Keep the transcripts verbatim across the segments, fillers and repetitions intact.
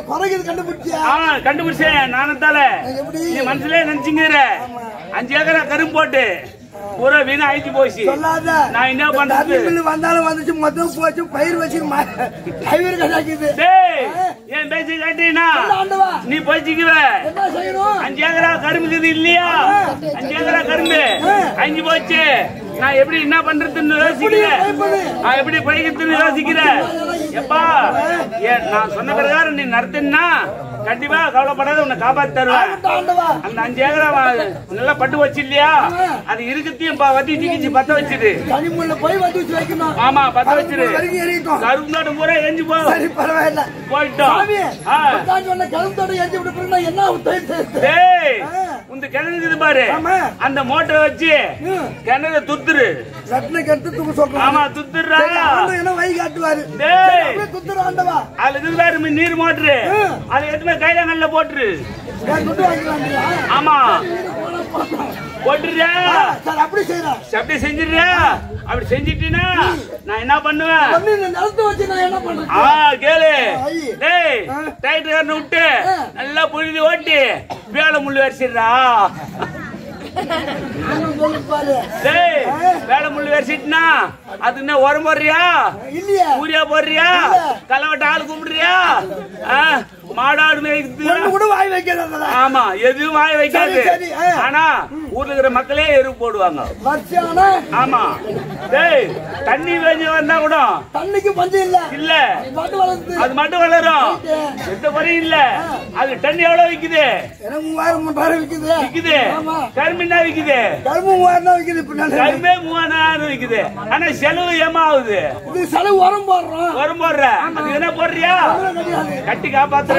குறைக்கு கண்டுபிடிச்சியா? ஆமா கண்டுபிடிச்சேன் நானத்தால. நீ மனசுல நினைச்சுங்கிற அஞ்சு ஏக்கரா கரும்பு போட்டு பூரா வீணா ஆயிடுச்சு போச்சு. நான் என்ன பண்றது? வந்தாலும் வந்துச்சு மொத்தம் போச்சு. பயிர் வச்சு பயிர் கட்டாக்குது. என் பேச்சு கேட்டீங்கன்னா நீ போய்ச்சிக்குவ. அஞ்சு ஏக்கரா கரும்புக்குது இல்லையா? அஞ்சு ஏக்கரா கரும்பு அஞ்சு போச்சு. நான் எப்படி என்ன பண்றதுன்னு யோசிக்கிறேன். நான் எப்படி பயிர்றதுன்னு யோசிக்கிறேன். எப்பா நான் சொன்ன பிரகாரம் நீ நடத்தினா கண்டிப்பா கவலைப்படாத உன்னை காப்பாத்தி தருவேன். அந்த அஞ்சு ஏக்கரா நல்லா பட்டு வச்சு இல்லையா? அது இருக்கத்தையும் வத்தி சிக்கிச்சு பத்த வச்சுது. ஆமா பத்த வச்சிரு. கரும்பு பூரா எஞ்சி போ. போயிட்டோம். இந்த கிணறு பாரு. அந்த மோட்டரை வச்சு கிணறு துத்துரு. ஆமா துத்துறா. வை காட்டுவாரு. அதுல இருக்கு நீர் மோட்டரு. அது எதுவுமே கையில போட்டுரு. ஆமா போட்டுறியா? அப்படி செய்யறேன். அப்படி செஞ்சிடுறியா? அப்படி செஞ்சிட்டீனா நான் என்ன பண்ணுவேன்? கேளு டைட்டர் விட்டு நல்லா புழுதி ஓட்டி வேலை முள்ளு வரிச்சிடுறா. வேலை முள்ளு வரிச்சிட்டுனா அது என்ன உரம் போடுறியா? ஊரியா போடுறியா? கலவட்ட ஆள் கும்பிடுறியா? மாடாடு கூட வாய் வைக்காது. ஆமா எதுவும் வாய் வைக்காது. ஆனா ஊர்ல இருக்கிற மக்களே எரு போடுவாங்க. ஆமா தண்ணி வேஞ்சி வந்தா கூட தண்ணிக்கு பஞ்சம் இல்ல. இல்ல அது மட்டும் வளரும். எந்த குறையும் இல்ல. அது தண்ணி எவ்வளவு விக்குது? மூவாயிரம் மூவாயிரம் விக்குது. விக்குது. கரும்பு என்ன விக்குது? கரும்பு மூவாயிரம் விக்குது. கரும்பே மூவாயிரம் விக்குது. ஆனா செலவு ஏமா ஆகுது? செலவு உரம் போடுறோம். உரம் போடுற அது என்ன போடுறியா? கட்டி காப்பாத்துறேன்டா.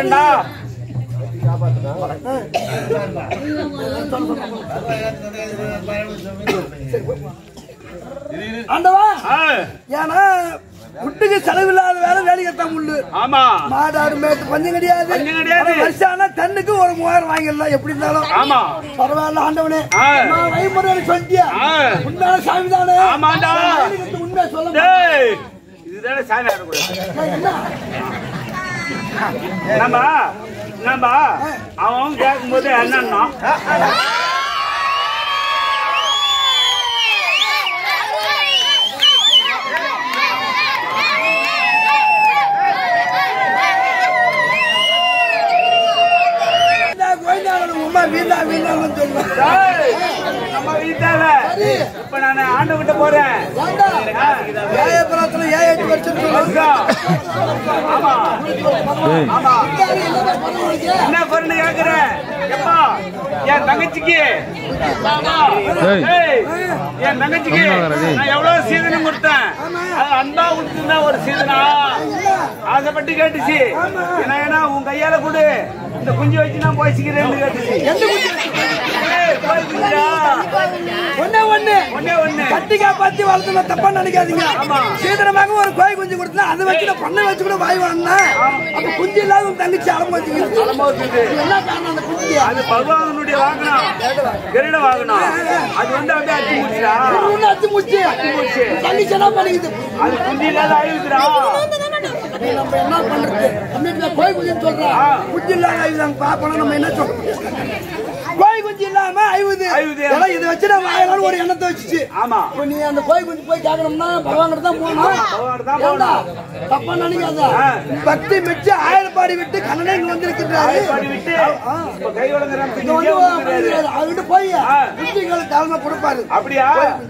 ஏன்னா விட்டுக்கு செலவில்லாத வேலை வேலைக்கு முள்ளு. ஆமா மாடாடு மேட்டு பஞ்சம் கிடையாது. பஞ்சம் கிடையாது. வருஷம் தண்ணுக்கு ஒரு மூவாயிரம் வாங்கிடலாம் எப்படி இருந்தாலும். ஆமா பரவாயில்ல ஆண்டவனே. வழிமுறை சொல்லிட்டியா? உண்மையான சாமி தானே. ஆமாண்டா உண்மையா சொல்ல. இதுதானே சாமி ஆடக்கூடாது. நம்ம நம்ம அவன் கேட்கும் போது என்னன்னா வீணா வீணான்னு சொல்லுவேன். நம்ம வீட்டால இப்ப நான் ஆண்டு விட்டு போறேன். என்ன பொருள் கேக்குறேன்? என் தங்கச்சிக்கு என் தங்கச்சிக்கு நான் எவ்வளவு சீதனம் கொடுத்தேன். அன்பா கொடுத்துருந்தா ஒரு சீதனா ஆசைப்பட்டு கேட்டுச்சு. ஏன்னா ஏன்னா உன் கையால கொடு இந்த குஞ்சு வச்சு நான் போய்ச்சிக்கிறேன்னு கேட்டுச்சு. கட்டிக்கா பத்தி வளர்த்து தப்பா நினைக்காதீங்க. சீதனமாக ஒரு கோய் குஞ்சு கொடுத்தா அதை வச்சு பண்ணை வச்சு கூட வாய் வாங்கினா அப்ப குஞ்சு இல்லாத தங்கச்சி அலம்போச்சு. என்ன காரணம்? அந்த குஞ்சு அது பகவானுடைய வாங்கணும். கருட வாங்கணும். அது வந்து அப்படியே அச்சு முடிச்சா அச்சு முடிச்சு அச்சு முடிச்சு தங்கச்சி என்ன பண்ணிக்குது? அது குஞ்சு இல்லாத ஆயுதுடா. நம்ம என்ன பண்றது? கோய் குஞ்சு சொல்றோம். குஞ்சு இல்லாத ஆயுதாங்க பாப்போம். நம்ம என்ன சொல்றோம்? கோய் குஞ்சு இல்லாம ஐவுது இதை வச்சு நம்ம ஆயிரம் ஒரு எண்ணத்தை வச்சுச்சு. ஆமா நீ அந்த கோய் குஞ்சு போய் கேட்கணும்னா பகவான் தான் போகணும். தப்பா நினைக்காத. பக்தி மிச்சு ஆயிரம் பாடி விட்டு கண்ணனே இங்க வந்திருக்கிறாரு. அவர்கிட்ட போய் குஞ்சுகளை தலைமை கொடுப்பாரு. அப்படியா?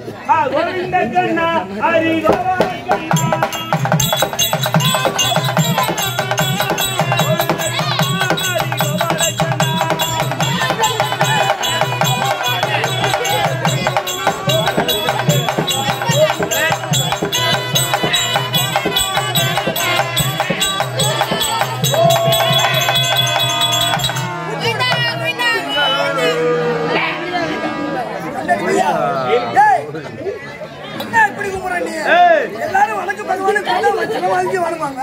எல்லாரும் வணக்க பகவான் வாங்கி வணங்குவாங்க.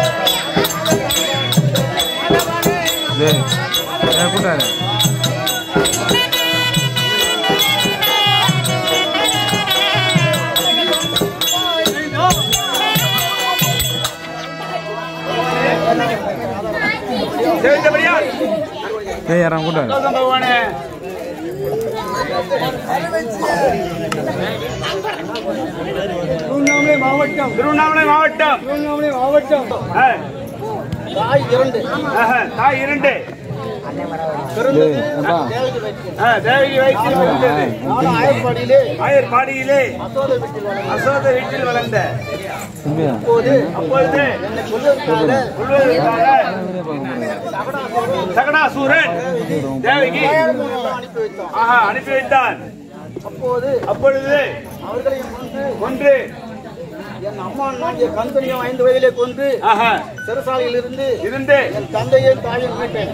கூட்டாரு பகவானே திருவண்ணாமலை மாவட்டம் திருவண்ணாமலை மாவட்டம் திருவண்ணாமலை மாவட்டம் தாய் இரண்டு தாய் இரண்டு தேவகி வயிற்றில் வளர்ந்தது ஆயர்பாடியிலே ஆயர்பாடியிலே அசோத வீட்டில் வளர்ந்த அப்பொழுது சகடாசூரன் தேவகி அனுப்பி வைத்தான். அப்பொழுது அவர்களை கொன்று என் அம்மா கண்தனியும் ஐந்து வயதிலே கொன்று சிறைசாலையில் இருந்து இருந்து என் தந்தையும் தாயும் மீட்டேன்.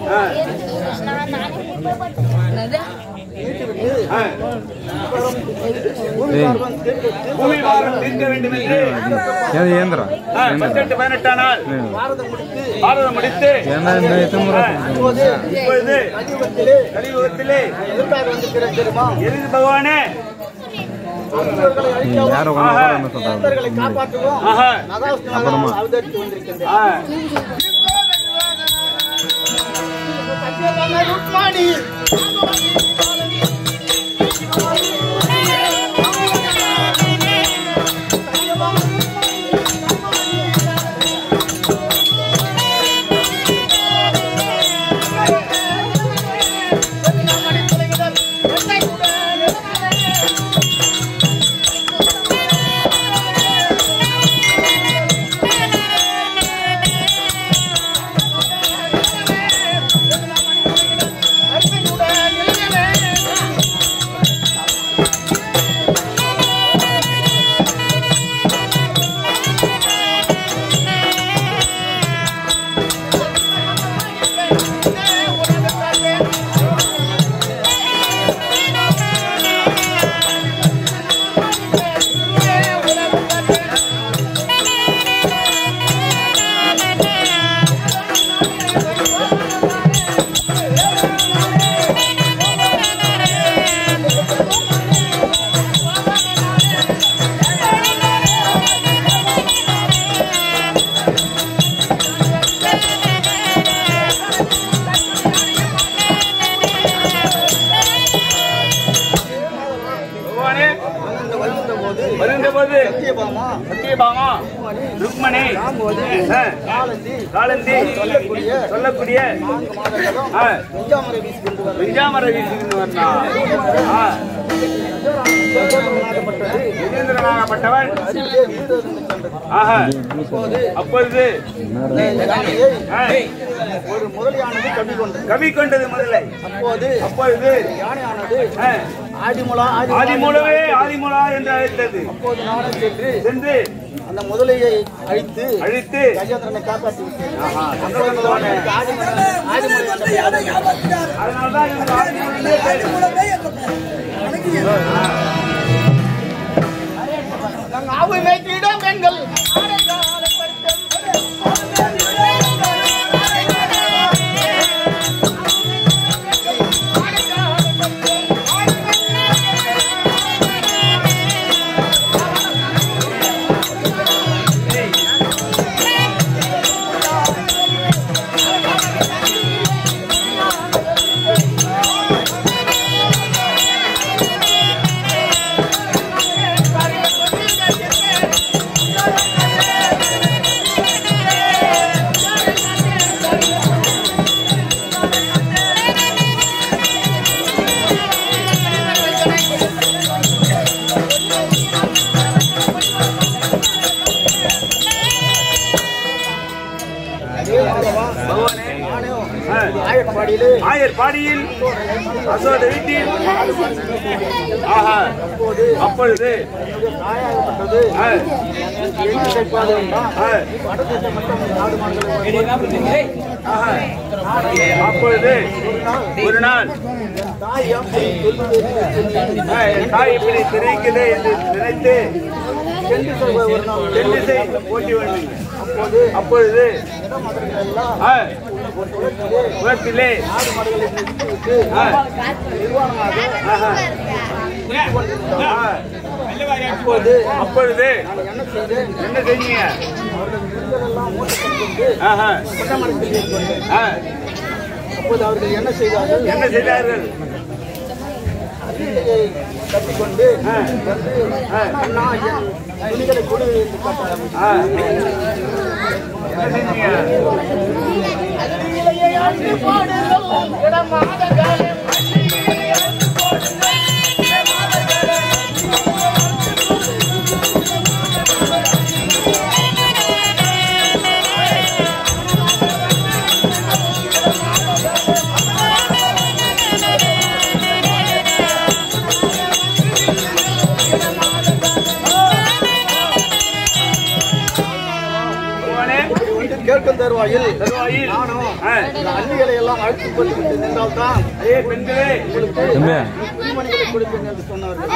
பூமி பாரம் தீர்க்க வேண்டும் என்று பதினெட்டு பதினெட்டாம் நாள் பாரதம் முடித்து இப்பொழுது கலியுகத்திலே எதிர்க்காக வந்திருக்கிறேன் தெரியுமா? எரிந்து பகவானே காப்பாற்றுவோம் அவதரித்து வந்திருக்கின்றேன். ருக்மணி காலந்தி சொல்லக்கூடிய விஞ்சாமரை வீசிக்கிட்டு வந்தான். வீரேந்திரனாகப்பட்டவன் அப்பொழுது ஒரு முதலியானது கவி கொண்டது கவி கொண்டது முதலை. அப்போது அப்பொழுது யானையானது ஆதிமுலா ஆதிமூலவே ஆதிமூலா என்று அழைத்தது. அப்போது நானும் சென்று சென்று அந்த முதலையை அழித்து அழித்து கஜேந்திரனை காப்பாற்றி விட்டேன். அதனால்தான் பெண்கள் ஆயர்பாடியில் அசோத வீட்டில் அப்பொழுது அப்பொழுது ஒரு நாள் தாய் இப்படி தெரிவிக்குது என்று நினைத்து தென்னிசை போட்டி வேண்டும். அப்பொழுது புறத்திலே அப்பொழுது அப்பொழுது என்ன செஞ்சீங்க? அப்போது அவர்கள் என்ன செய்தார்கள்? என்ன செய்தார்கள்? அரிசியை கட்டிக்கொண்டு வந்து அண்ணா என் துணிகளை கொடு என்று கேட்டார்கள். என்ன செஞ்சீங்க? கேட்கும் தருவாயில் தருவாயில் நானும் இந்த அள்ளிகளை எல்லாம் அழைத்து கொண்டு நின்றால்தான் ஏ பெண்களே உங்களுக்கு துணிமணிகளை கொடுப்பேன் என்று சொன்னார்கள்.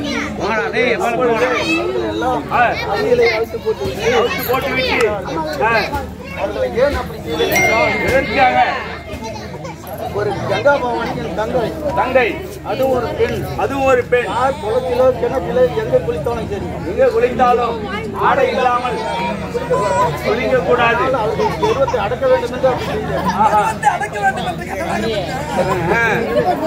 எல்லாம் அள்ளிகளை அழைத்து போட்டு போட்டு விட்டு அவர்களை ஏன் அப்படி செய்தார்கள்? எதற்காக? ஒரு கங்கா பவானியின் தங்கை தங்கை அது ஒரு பெண் அது ஒரு பெண் யார் குளத்திலோ கிணற்றிலோ எங்க குளித்தாலும் சரி எங்க குளித்தாலும் ஆடை இல்லாமல் குளிக்க கூடாது. அவர்கள் தெய்வத்தை அடக்க வேண்டும் என்று அப்படி செய்தார். வந்து அடக்க வேண்டும் என்று கேட்கிறார்கள்.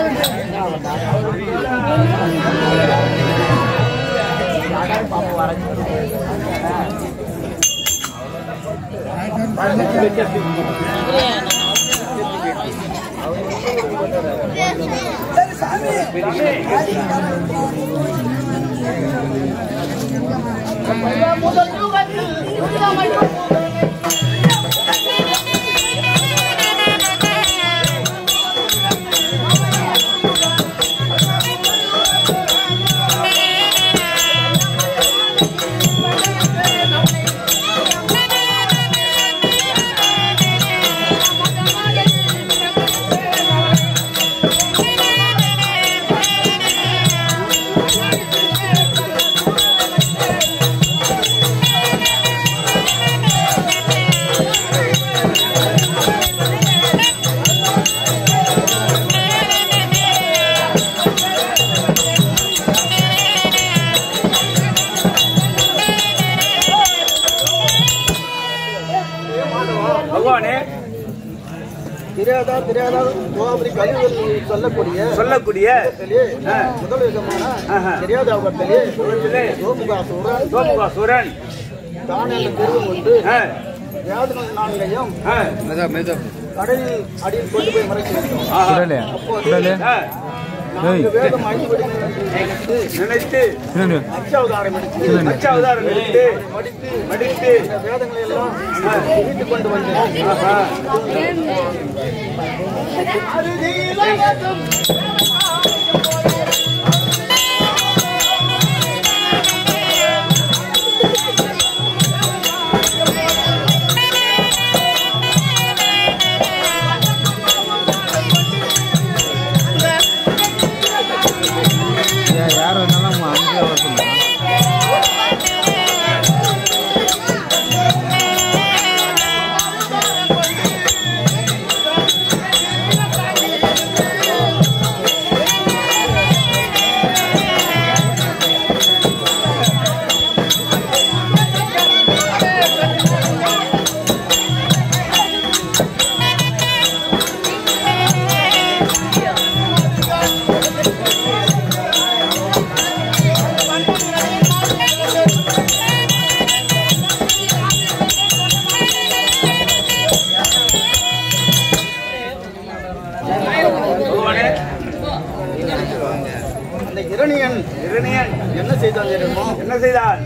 சரி சாமி பகவானே தெரியாதா தெரியாதா கோபுரி கல்விகள் சொல்லக்கூடிய சொல்லக்கூடிய முதல் விதமான தெரியாத அவர்களே சோமுகாசூரன் சோமுகாசூரன் தான் என்ற தெருவும் கொண்டு வேதனை நான்கையும் கடலில் அடியில் கொண்டு போய் மறைத்து அப்போது நான்கு வேதம் ஐந்து நினைத்து அச்சாவதாரம் எடுத்து அச்சாவதாரம் எடுத்து படித்து படித்து இந்த வேதங்களை எல்லாம் வீட்டுக் கொண்டு வந்தேன். யார் வந்தாலும் அங்கே வரணும். அந்த இரணியன் இரணியன் என்ன செய்தான் தெரியுமா? என்ன செய்தான்?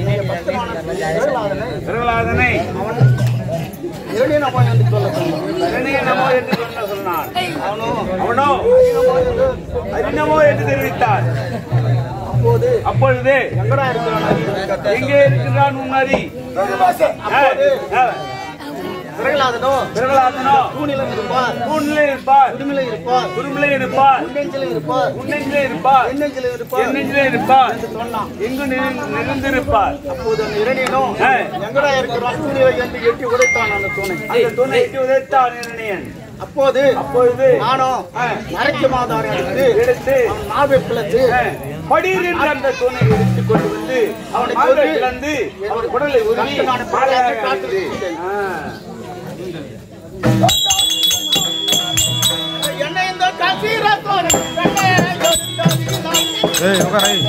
பிரகலாதனை அவன் இரணியன் அம்மா என்று சொல்ல சொன்னான். இரணியன் நமோ என்று சொல்ல சொன்னான். அவனோ அவனோ அரிநமோ என்று அரிநமோ என்று தெரிவித்தான். அப்போது அப்பொழுது எங்கடா இருக்கிறான் அரி என்று கேட்டார். எங்கே இருக்கின்றான் உன் அரி? அப்போது பிரகலாதனோ பிரகலாதனோ தூணிலும் இருப்பார், தூணிலே இருப்பார், குடுமிலே இருப்பார், குறும்பிலே இருப்பார், உன்னெஞ்சிலும் இருப்பார், உன்னெஞ்சிலே இருப்பார், எண்ணெஞ்சிலும் இருப்பார் எண்ணெஞ்சிலே இருப்பார் என்று சொன்னான். எங்கு நிறை- நிறைந்திருப்பார். அப்போது அந்த இரணியனும் எங்கடா இருக்கிறான் தூணிலை என்று எட்டி உடைத்தான் அந்த தூணை. அந்த துணைக்கு உதைத்தான் இரணியன். அப்போது அப்பொழுது நானும் மறைக்க மாதாரை எடுத்து எடுத்து அவன் மார்பை பிளந்து படீர் என்று அந்த துணை எடுத்துக் கொண்டு வந்து அவனை மார்பை பிளந்து அவன் குடலை உருவி நான் பாலையாக காத்து ஆ. ஏய் உட்கார ஏய்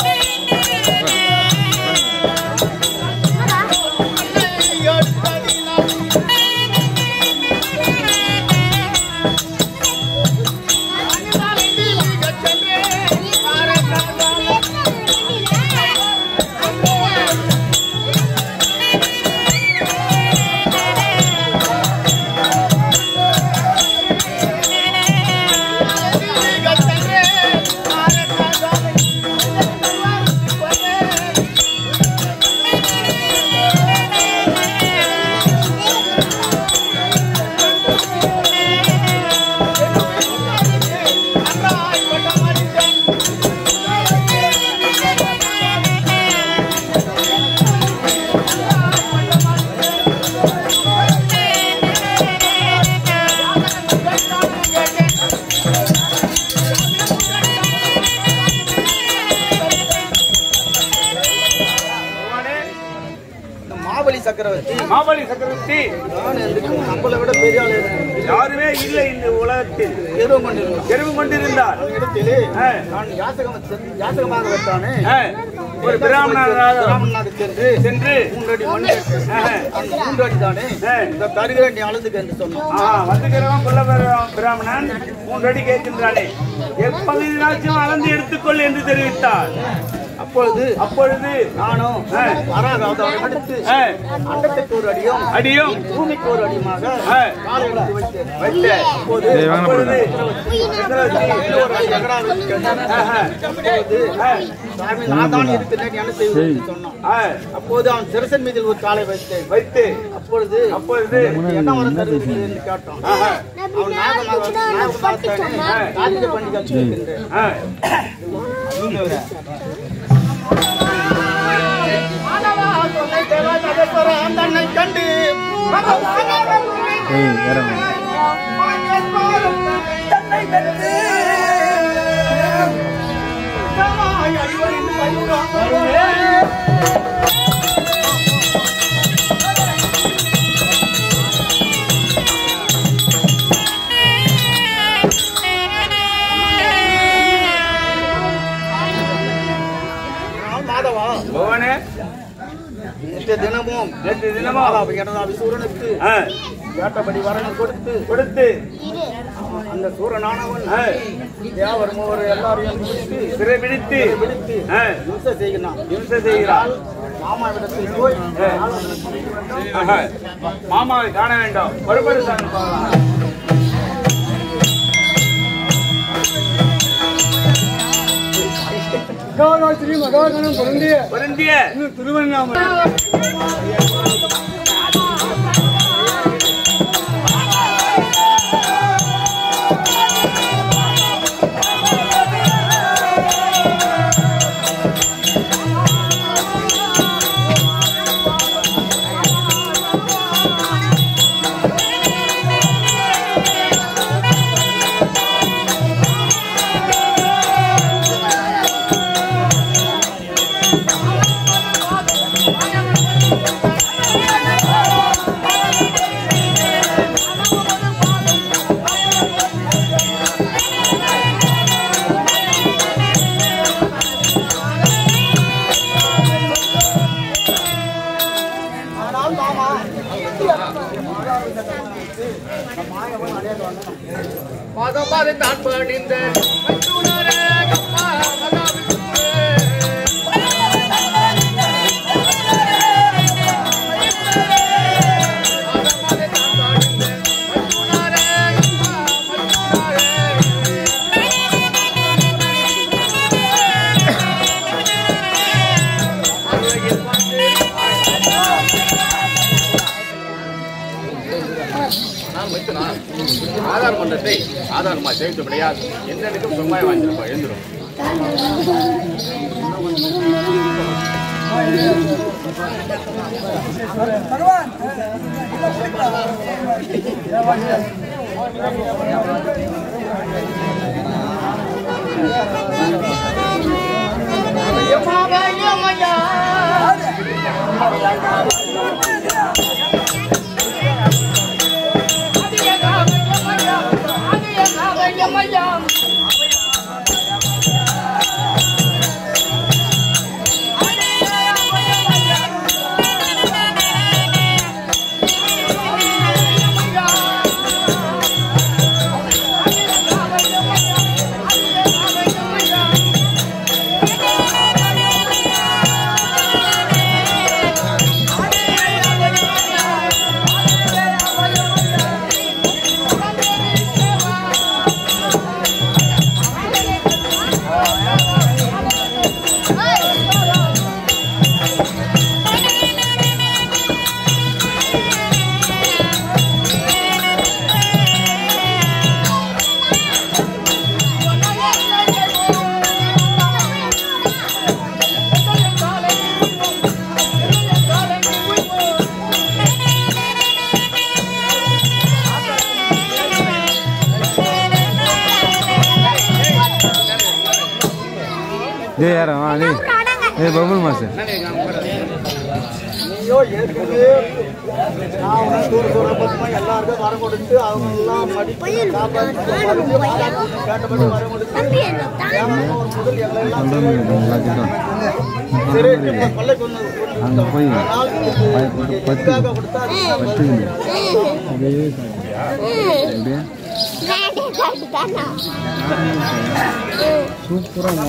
சக்கரவர்த்தி மாபலி சக்கரவர்த்தி நம்மளை விட பெரிய ஆளு யாருமே இல்லை இந்த உலகத்தில் எருவம் கொண்டிருந்தார் எருவு கொண்டிருந்தார் இடத்திலே நான் யாசகம் யாசகமாக வைத்தானே ஒரு பிராமணனாக சென்று சென்று மூன்றடி மண் அந்த மூன்று அடி தானே இந்த தருகிற நீ அழுதுக்கு என்று சொன்னான் வந்துக்கிறவன் குள்ள பிராமணன் மூன்று அடி கேட்கின்றானே எப்பகுதியாச்சும் அளந்து எடுத்துக்கொள் என்று தெரிவித்தார். அப்பொழுது அப்பொழுது நானும் அடுத்து அண்டத்துக்கு ஒரு அடியும் அடியும் பூமிக்கு ஒரு அடியுமாக காலை எடுத்து வைத்தேன் வைத்தேன். அப்போது அப்பொழுது சாமி நான் தான் இருக்கிறேன் என்ன செய்வது சொன்னான். அப்போது அவன் சிரசன் மீதில் ஒரு காலை வைத்தேன் வைத்து அப்பொழுது அப்பொழுது என்ன வர தருவது என்று கேட்டான். அவன் நாகமாக நாகமாக காத்திரை பண்ணி கற்றுக்கின்றேன். தன்னை கண்டு தன்னை கண்டு மாதவா பவனே நேற்று தினமும் நேற்று தினமும் எனது சூரனுக்கு கேட்டபடி வரணும் கொடுத்து கொடுத்து அந்த சூரனானவன் தேவர் மூவர் எல்லாரையும் பிடித்து சிறை பிடித்து பிடித்து இம்சை செய்கிறான் இம்சை செய்கிறான். மாமாவிடத்தில் போய் மாமாவை காண வேண்டும். ஒருபடி மகாகாத்திரி மகாகணம் பொருந்திய பொருந்திய திருவண்ணாமலை மகபாதை தான் பணிந்த ஆதார் மன்றத்தை ஆதாரமா சேர்த்து கிடையாது. என்னென்னுக்கும் சும்மாய் வாங்கிருப்பா எழுந்துடும். Yum, yum. ஏய் யாரா வா நீ ஏய் பபுல் மாஸ்டர் நீயோ ஏற்கனவே நான் உன தூர தூர பக்கமா எல்லாருக்கும் வர கொடுத்து அவங்க எல்லாம் மடிப்பு காப்பாற்றி கேட்டபடி வர கொடுத்து முதல் எல்லாம் சரி பல்லை கொண்டு அங்கே போய் பத்து பத்து சூப்பராக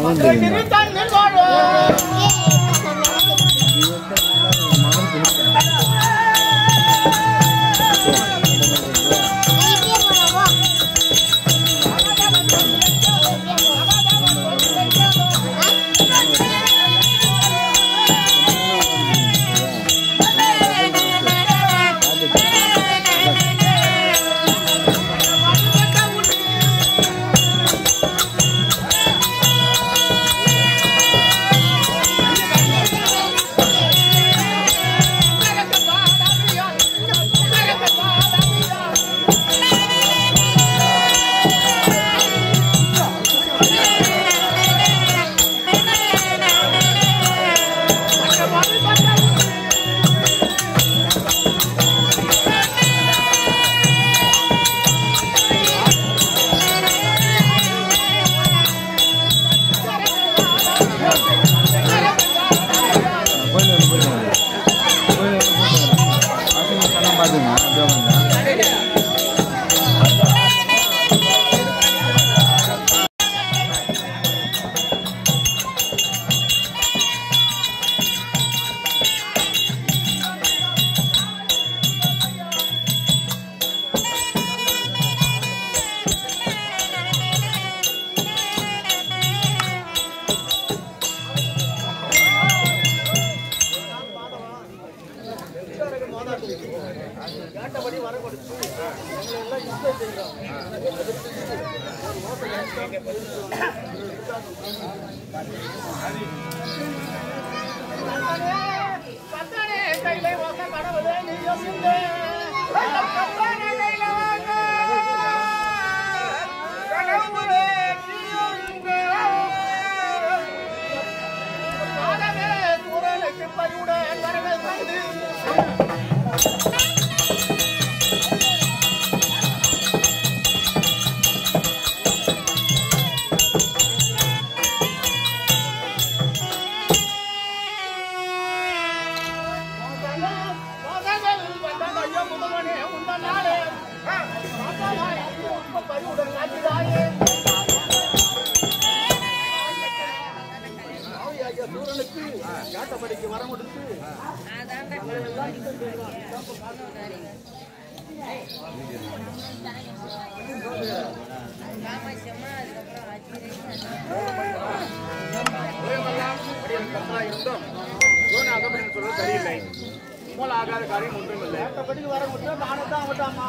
சரியில்லை மூல ஆகாத காரியம் ஒன்றும் இல்லை வர முடியும் நானே தான் விட்டாமா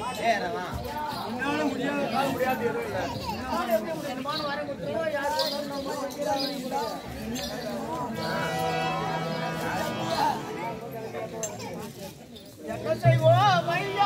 முடியாது முடியாது எதுவும் இல்லை வர முடியும் யார் செய்வோம் ஐயா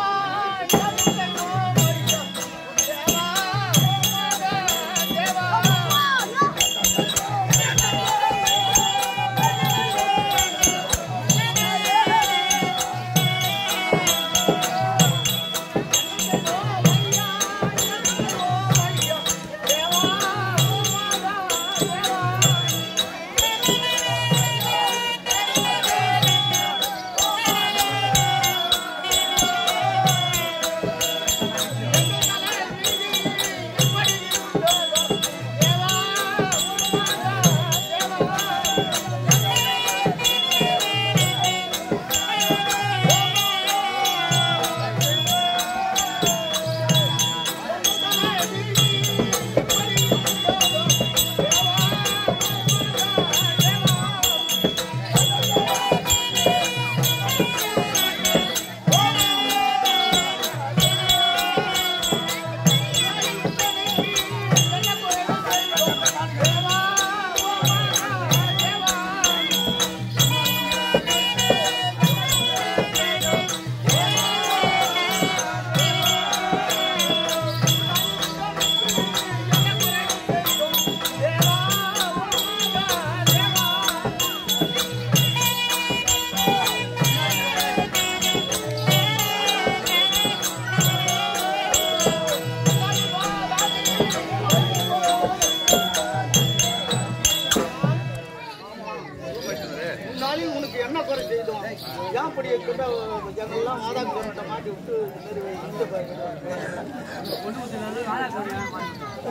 எல்லாம் வாதாக்கு போறோட்ட மாட்டி விட்டு இந்த மாதிரி இந்த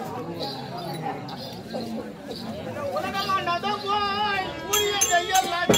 உலகமாண்டதும் போய் புரிய செய்யலாம்